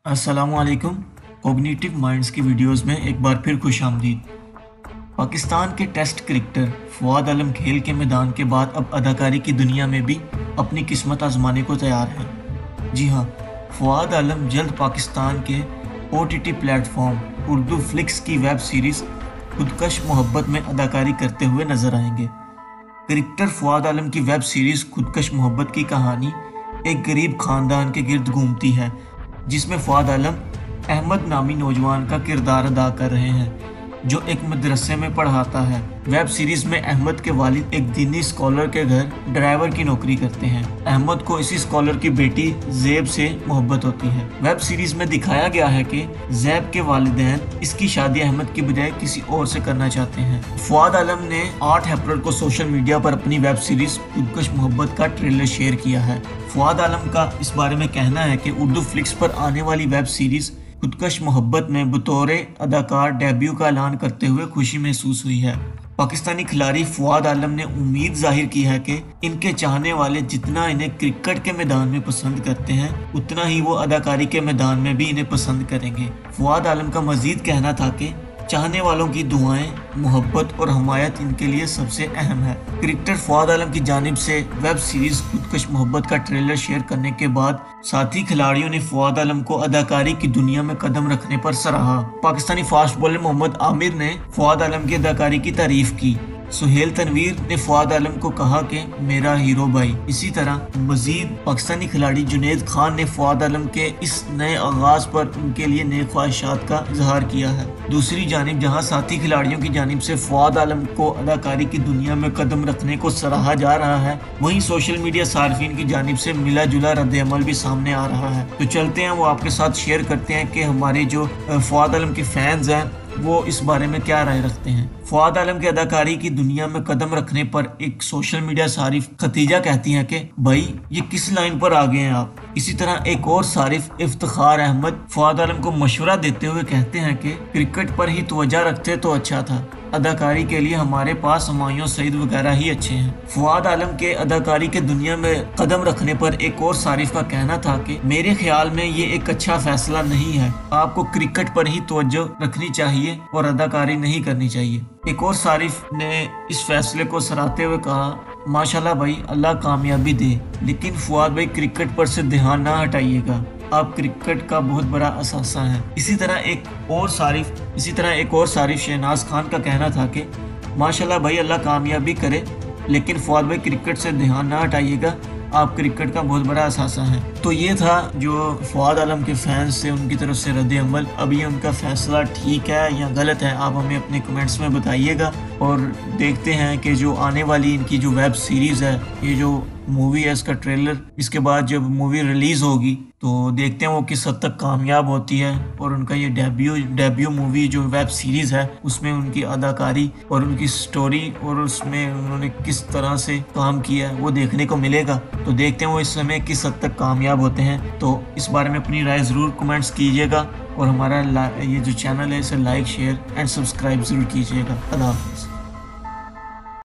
अस्सलामुअलैकुम। Cognitive minds की videos में एक बार फिर खुशामदीद। पाकिस्तान के टेस्ट क्रिकेटर फवाद आलम खेल के मैदान के बाद अब अदाकारी की दुनिया में भी अपनी किस्मत आजमाने को तैयार हैं। जी हाँ, फवाद आलम जल्द पाकिस्तान के OTT प्लेटफॉर्म उर्दू फ्लिक्स की वेब सीरीज़ खुदकश मोहब्बत में अदाकारी करते हुए नजर आएंगे। क्रिकेटर फवाद आलम की वेब सीरीज़ खुदकश मोहब्बत की कहानी एक गरीब खानदान के गिर्द घूमती है, जिसमें फवाद आलम अहमद नामी नौजवान का किरदार अदा कर रहे हैं जो एक मदरसे में पढ़ाता है। वेब सीरीज में अहमद के वालिद एक दीनी स्कॉलर के घर ड्राइवर की नौकरी करते हैं। अहमद को इसी स्कॉलर की बेटी जैब से मोहब्बत होती है। वेब सीरीज में दिखाया गया है कि जैब के वालिदैन इसकी शादी अहमद की बजाय किसी और से करना चाहते हैं। फवाद आलम ने 8 अप्रैल को सोशल मीडिया पर अपनी वेब सीरीज खुदकश मोहब्बत का ट्रेलर शेयर किया है। फवाद आलम का इस बारे में कहना है कि उर्दू फ्लिक्स पर आने वाली वेब सीरीज खुदकश मोहब्बत में बतौर अदाकार डेब्यू का ऐलान करते हुए खुशी महसूस हुई है। पाकिस्तानी खिलाड़ी फवाद आलम ने उम्मीद जाहिर की है कि इनके चाहने वाले जितना इन्हें क्रिकेट के मैदान में पसंद करते हैं, उतना ही वो अदाकारी के मैदान में भी इन्हें पसंद करेंगे। फवाद आलम का मजीद कहना था कि चाहने वालों की दुआएं, मोहब्बत और हमायत इनके लिए सबसे अहम है। क्रिकेटर फवाद आलम की जानिब से वेब सीरीज खुदकश मोहब्बत का ट्रेलर शेयर करने के बाद साथी खिलाड़ियों ने फवाद आलम को अदाकारी की दुनिया में कदम रखने पर सराहा। पाकिस्तानी फास्ट बॉलर मोहम्मद आमिर ने फवाद आलम की अदाकारी की तारीफ की। सुहेल तनवीर ने फवाद आलम को कहा कि मेरा हीरो भाई। इसी तरह मजीद पाकिस्तानी खिलाड़ी जुनैद खान ने फवाद आलम के इस नए आगाज पर उनके लिए नए ख्वाहिशात का इजहार किया है। दूसरी जानिब जहां साथी खिलाड़ियों की जानिब से फवाद आलम को अदाकारी की दुनिया में कदम रखने को सराहा जा रहा है, वहीं सोशल मीडिया सार्फिन की जानिब से मिला जुला रद्द-ए-अमल भी सामने आ रहा है। तो चलते हैं वो आपके साथ शेयर करते हैं कि हमारे जो फवाद आलम के फैंस हैं वो इस बारे में क्या राय रखते हैं। फवाद आलम की अदाकारी की दुनिया में कदम रखने पर एक सोशल मीडिया सारिफ खतीजा कहती हैं कि भाई ये किस लाइन पर आ गए हैं आप। इसी तरह एक और सारिफ इफ्तिखार अहमद फवाद आलम को मशवरा देते हुए कहते हैं कि क्रिकेट पर ही तवज्जो रखते तो अच्छा था, अदाकारी के लिए हमारे पास हुमायूं सईद वगैरह ही अच्छे हैं। फवाद आलम के अदाकारी के दुनिया में कदम रखने पर एक और सारिफ का कहना था कि मेरे ख्याल में ये एक अच्छा फैसला नहीं है, आपको क्रिकेट पर ही तवज्जो रखनी चाहिए और अदाकारी नहीं करनी चाहिए। एक और सारिफ ने इस फैसले को सराहते हुए कहा, माशाल्लाह भाई, अल्लाह कामयाबी दे, लेकिन फवाद भाई क्रिकेट पर से ध्यान ना हटाइएगा, आप क्रिकेट का बहुत बड़ा असासा है। इसी तरह एक और सारिफ शहनाज खान का कहना था कि माशाल्लाह भाई, अल्लाह कामयाबी करे, लेकिन फवाद भाई क्रिकेट से ध्यान ना हटाइएगा, आप क्रिकेट का बहुत बड़ा असासा है। तो ये था जो फवाद आलम के फैंस से उनकी तरफ से रद्द-ए-अमल। अब ये उनका फैसला ठीक है या गलत है, आप हमें अपने कमेंट्स में बताइएगा। और देखते हैं कि जो आने वाली इनकी जो वेब सीरीज़ है, ये जो मूवी है, इसका ट्रेलर, इसके बाद जब मूवी रिलीज़ होगी तो देखते हैं वो किस हद तक कामयाब होती है। और उनका ये डेब्यू मूवी जो वेब सीरीज़ है, उसमें उनकी अदाकारी और उनकी स्टोरी और उसमें उन्होंने किस तरह से काम किया है वो देखने को मिलेगा। तो देखते हैं वो इस समय किस हद तक कामयाब होते हैं। तो इस बारे में अपनी राय ज़रूर कमेंट्स कीजिएगा और हमारा ये जो चैनल है इसे लाइक, शेयर एंड सब्सक्राइब ज़रूर कीजिएगा। अल्लाह हाफ़िज़।